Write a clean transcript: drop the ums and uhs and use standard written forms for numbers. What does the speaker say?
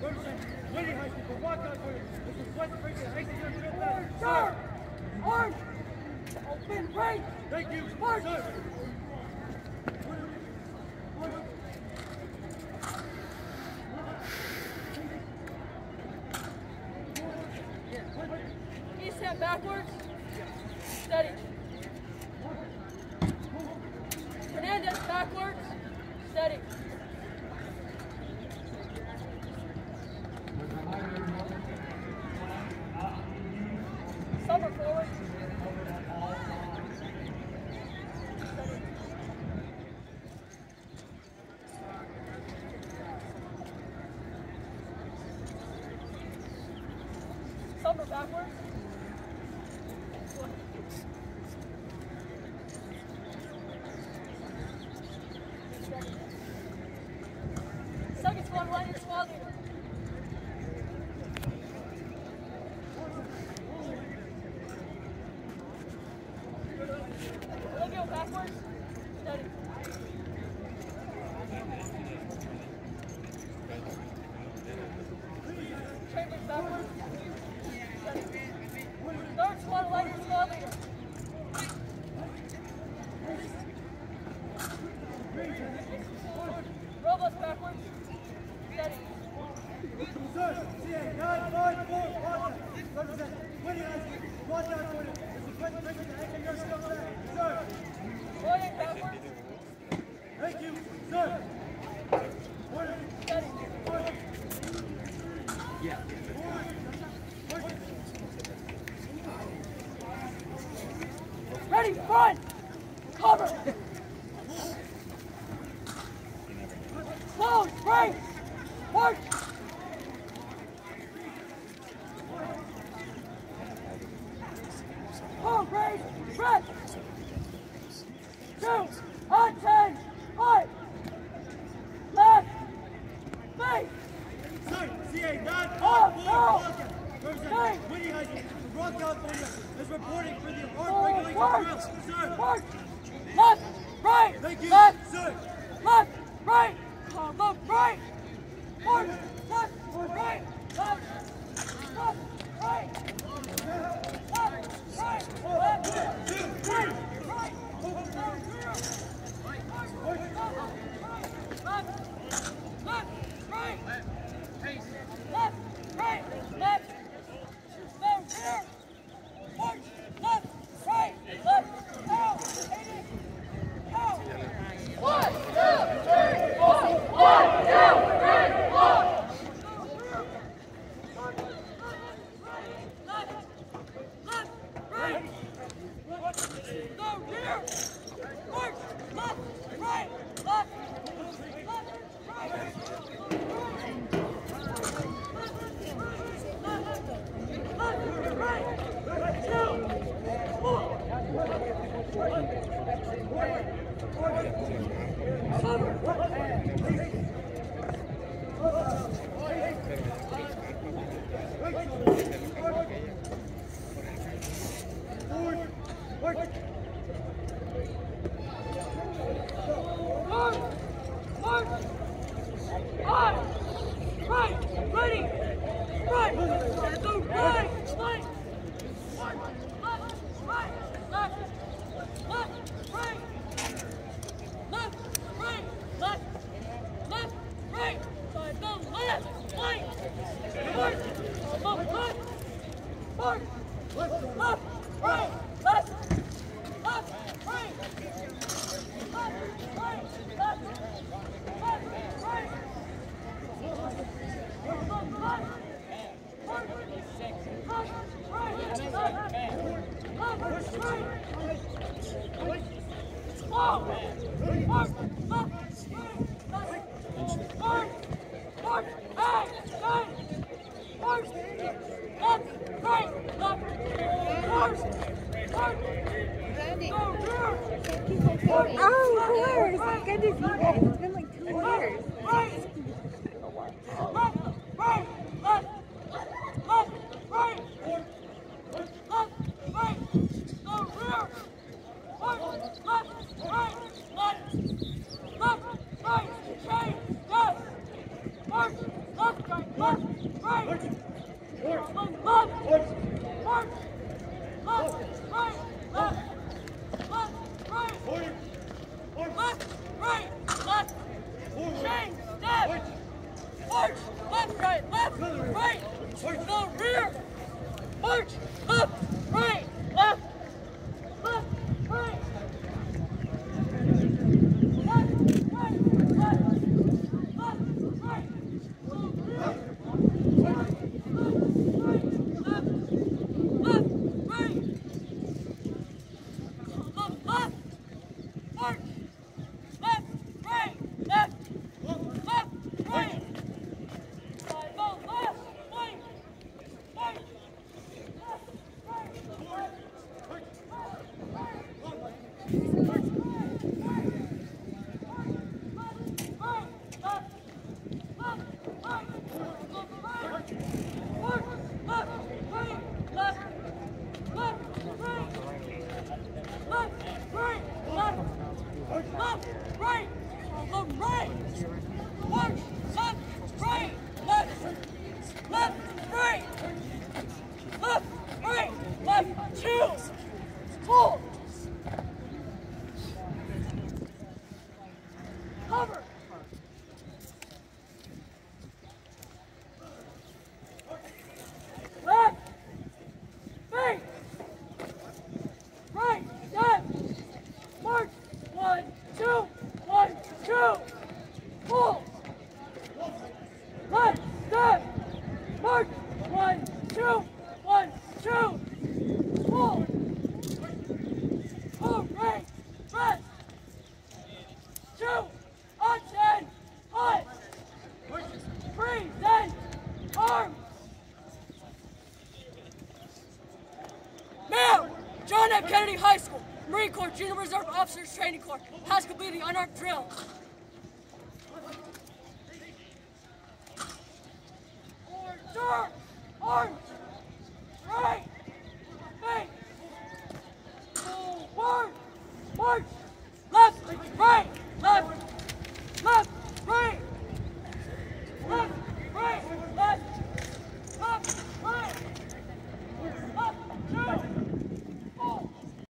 Sir! Arms! Open break! Thank you, March! sir! East hand backwards. Steady. Hernandez backwards. Steady. Summer forward. Summer backwards. Second squad line and squad leader. Olivia backwards. Steady. Chambers backwards. Steady. Third squad line and squad leader. Robles backwards. Steady. Sir, CA 954, represent. Watch out for it. This is presentation to anchor your skill set. Sir. Roy backwards. Thank you, sir. Steady. Yeah. Ready, front! Cover! Close, break! March! Home, break! Press! 2, on 10, 5! Left! Face! Sir, CA 954, no! represent. Winnie Heisman from Rock, California is reporting for the armed regulation drill. Sir. March! Left! Right! Thank you, Left! sir. Left! Right! Combo right! March! Left! Right! Left! Left! Right! Left! Right! Left! Right! Right! Left! Left! Right! Left! Right! Left! Down here! March! Left! Right! Left! Down! 80! Down! 1, 2, 3, 4! 1, 2, 3, 4! Left! Left! Right! Down here! March! Left! Right! Left! Left! Right! Right! Ready! Right! Go right! Right! Left! Right! Left! Left! Right! Left! Right! Left! Left! Right! Side go left! Right! March! Left! Right! March! Left! Right! Left! Left! Right! Left! Right! Left! Left! Right! Oh, of course. Goodness, you guys. It's been like 2 years. Left, right, left, chain, step, march, left, right, to the rear, march, left, right, left, right, left, right, left, right, to the rear, left, right, left, right, to the left, march, left, right, left, right. By the left, right, right, left, right, left, two, full, cover. Left, face, right, step, march, 1, 2, 1, 2, full. Left, step, march, 1, 2, 1, 2, full. Full, right, rest, 2, option, hut, present, arms. Ma'am, John F. Kennedy High School, Marine Corps Junior Reserve Officers Training Corps has completed the unarmed drill.